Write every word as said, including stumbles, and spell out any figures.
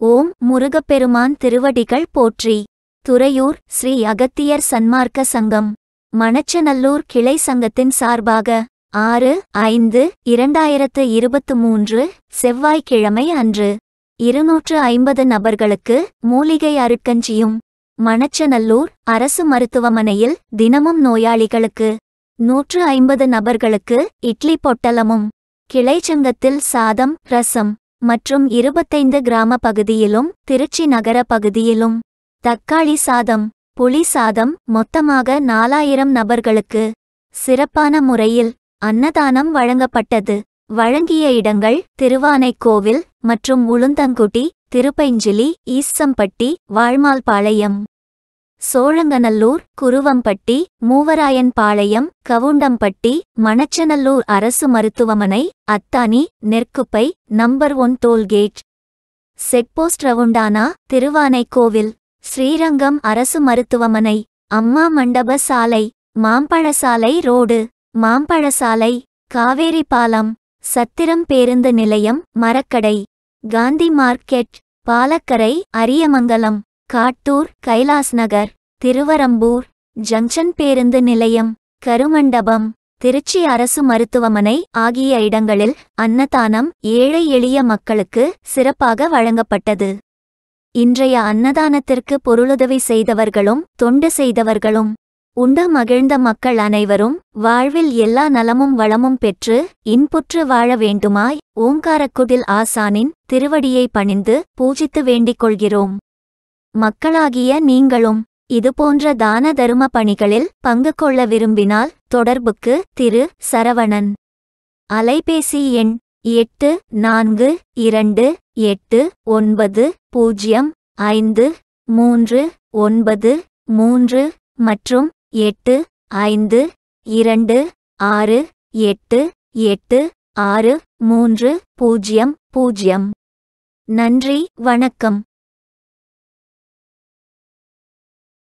ஓம் முருகப்பெருமான் திருவடிகள் போற்றி. துறையூர் ஸ்ரீ அகத்தியர் சன்மார்க்க சங்கம் மணச்சநல்லூர் கிளை சங்கத்தின் சார்பாக ஆறு ஐந்து இரண்டாயிரத்து இருபத்து மூன்று செவ்வாய்க்கிழமை அன்று இருநூற்று ஐம்பது நபர்களுக்கு மூலிகை அருட்கஞ்சியும், மணச்சநல்லூர் அரசு மருத்துவமனையில் தினமும் நோயாளிகளுக்கு நூற்று ஐம்பது நபர்களுக்கு இட்லி பொட்டலமும், கிளைச்சங்கத்தில் சாதம், ரசம் மற்றும் இருபத்தைந்து கிராம பகுதியிலும் திருச்சி நகர பகுதியிலும் தக்காளி சாதம், புளி சாதம் மொத்தமாக நாலாயிரம் நபர்களுக்கு சிறப்பான முறையில் அன்னதானம் வழங்கப்பட்டது. வழங்கிய இடங்கள் திருவானைக்கோவில் மற்றும் உளுந்தங்குடி, திருப்பைஞ்சிலி, ஈசம்பட்டி, வாழ்மால்பாளையம், சோழங்கநல்லூர், குருவம்பட்டி, மூவராயன்பாளையம், கவுண்டம்பட்டி, மணச்சநல்லூர் அரசு மருத்துவமனை, Athani, Nerkuppai, number one toll gate, check post ரவுண்டானா, திருவானைக்கோவில், ஸ்ரீரங்கம் அரசு மருத்துவமனை, அம்மா மண்டப சாலை, மாம்பழசாலை ரோடு, மாம்பழசாலை, காவேரி பாலம், சத்திரம் பேருந்து நிலையம், மரக்கடை, காந்தி மார்க்கெட், பாலக்கரை, அரியமங்கலம், காட்டூர், கைலாஸ் நகர், திருவரம்பூர் ஜங்ஷன் பேருந்து நிலையம், கருமண்டபம், திருச்சி அரசு மருத்துவமனை ஆகிய இடங்களில் அன்னதானம் ஏழை எளிய மக்களுக்கு சிறப்பாக வழங்கப்பட்டது. இன்றைய அன்னதானத்திற்கு பொருளுதவி செய்தவர்களும் தொண்டு செய்தவர்களும் உண்டு மகிழ்ந்த மக்கள் அனைவரும் வாழ்வில் எல்லா நலமும் வளமும் பெற்று இன்புற்று வாழ வேண்டுமாய் ஓங்காரக்குடில் ஆசானின் திருவடியை பணிந்து பூஜித்து வேண்டிக் கொள்கிறோம். மக்களாகிய நீங்களும் இதுபோன்ற தான தரும பணிகளில் பங்கு கொள்ள விரும்பினால் தொடர்புக்கு திரு சரவணன். அலைபேசி எண் எட்டு நான்கு இரண்டு எட்டு ஒன்பது பூஜ்ஜியம் ஐந்து மூன்று ஒன்பது மூன்று மற்றும் எட்டு ஐந்து இரண்டு ஆறு எட்டு எட்டு ஆறு மூன்று பூஜ்ஜியம் பூஜ்ஜியம். நன்றி, வணக்கம்.